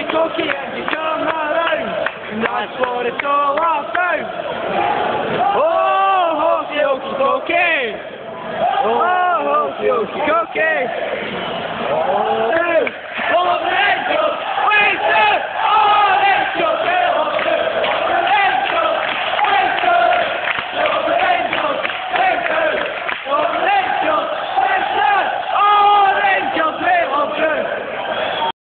cookie and you come right home. And that's what it's all about. Oh, hokey okey cookie. Oh, hokey okey cookie. Oh,